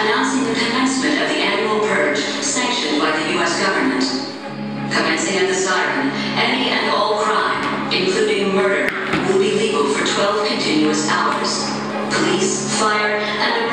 announcing the commencement of the annual purge sanctioned by the U.S. government. Commencing at the siren, any and all crime, including murder, will be legal for 12 continuous hours. Police, fire, and